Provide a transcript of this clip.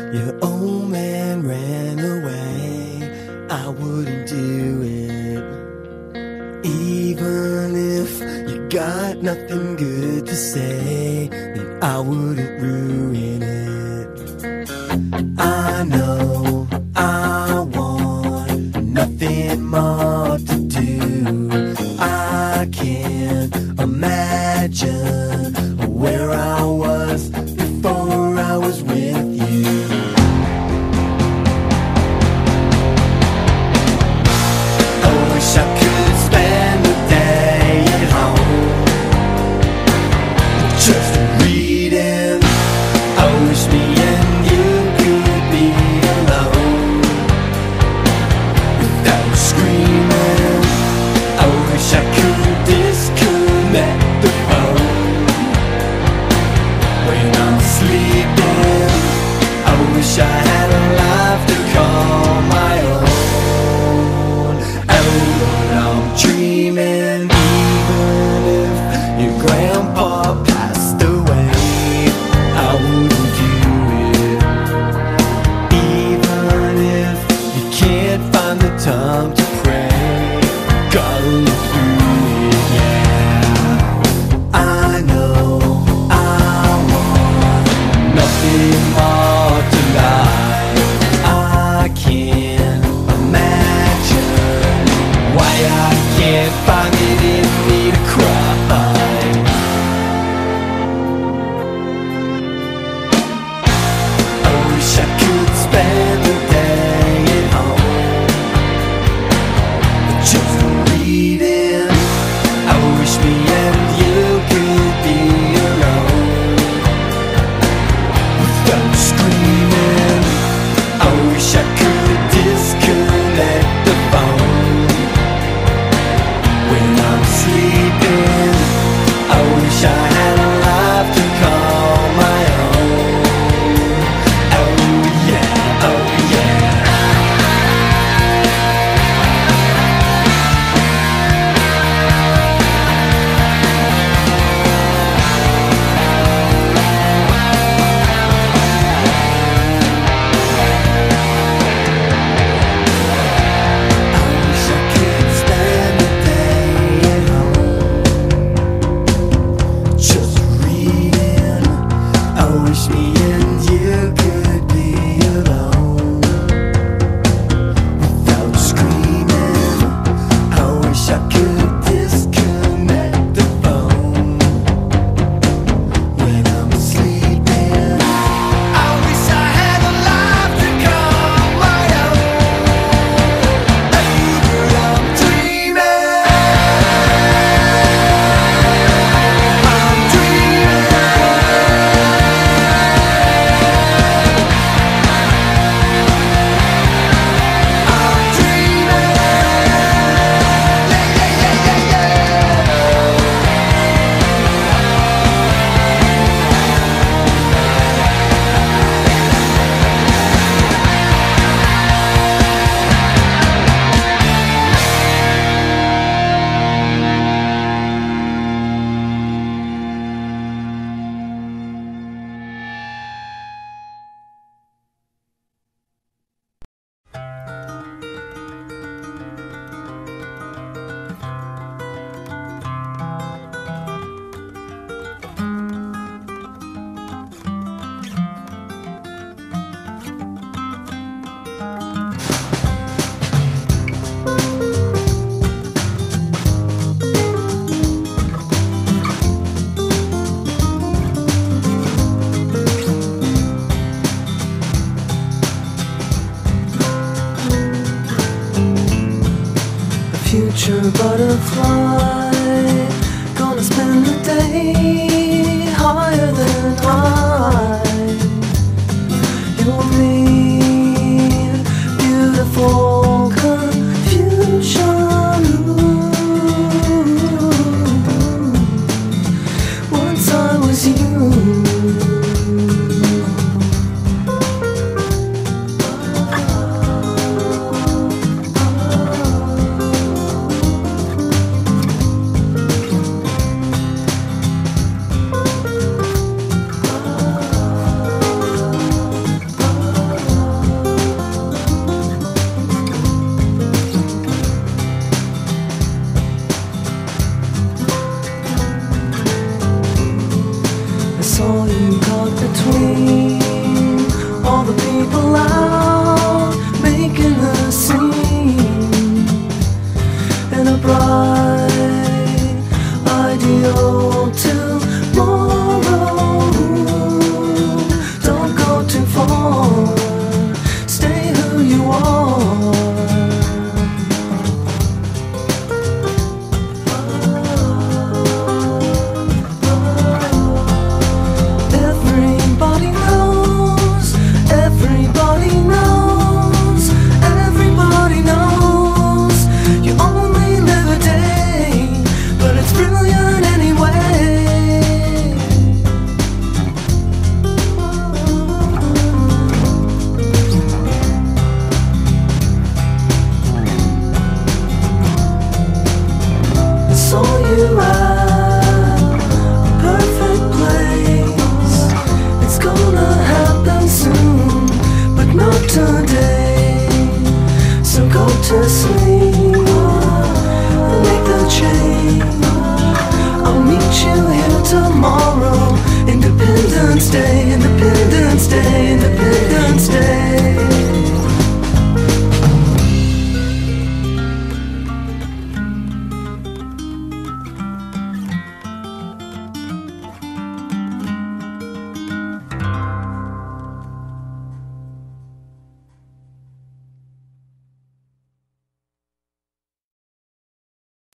Your old man ran away, I wouldn't do it. Even if you got nothing good to say, then I wouldn't ruin it. I know I want nothing more to do. I can't imagine where I was before I was with you. I wish I could spend the day at home just reading. I wish me and you could be alone without screaming. I wish I could disconnect the phone when I'm sleeping. I wish I had a life to call my own. Oh, but I'm dreaming. Even if your grandpa passed away, I wouldn't do it. Even if you can't find the time to pray, gotta live through it, yeah. I know I want nothing more to life. I can't imagine why I can't find it in me to cry. I wish I could spend the day at home just reading. I wish me and you could be alone without screaming. I wish I could disconnect the phone when I'm sleeping. I wish I had a life to call my own. Oh yeah, oh yeah. I wish I could spend the day at home just reading. I wish me and you could be alone without screaming. I wish I could disconnect the phone when I'm sleeping. I wish I had a life to call my own. But I'm dreaming. I'm dreaming. I'm dreaming. Future butterfly, gonna spend the day higher than high. You'll mean beautiful confusion. Once I was you. asleep. Make the change. I'll meet you here tomorrow. Independence Day, Independence Day, Independence Day.